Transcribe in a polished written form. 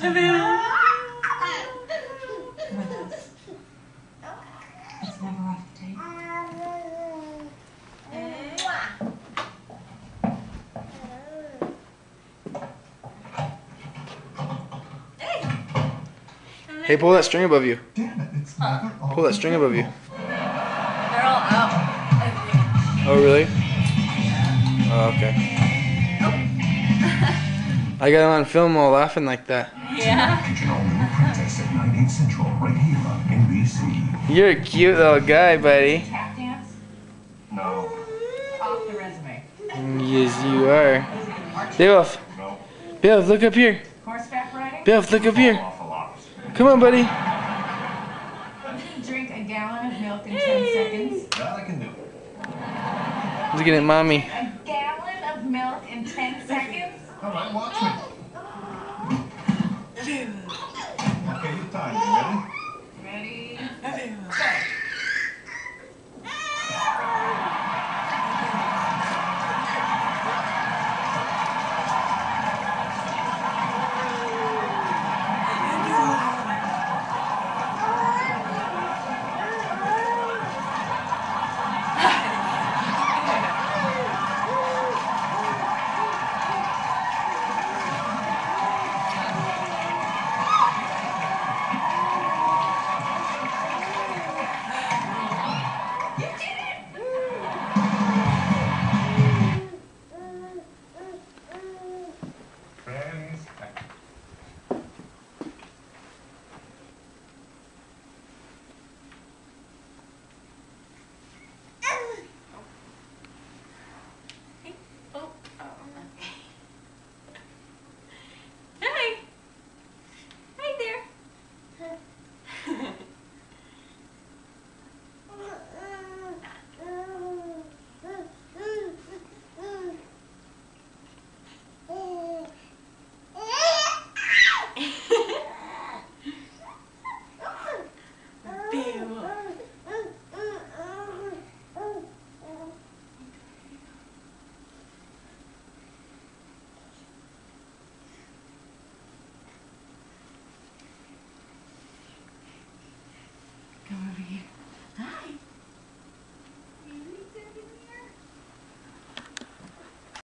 It's never off the table. Hey, pull that string above you. Damn it, it's never off Pull that string above you. They're all out. Oh, really? Oh, okay. I got him on film all laughing like that. Yeah. Original Little Princess at 9/8 Central, right here on NBC. You're a cute little guy, buddy. Tap dance? No. Off the resume. Yes, you are. Beowulf. No. Beowulf, look up here. Horseback riding? Beowulf, look up here. Awful lot. Come on, buddy. Drink a gallon of milk in 10 seconds. That I can do. Looking at mommy. A gallon of milk in 10 seconds? All right, watch me.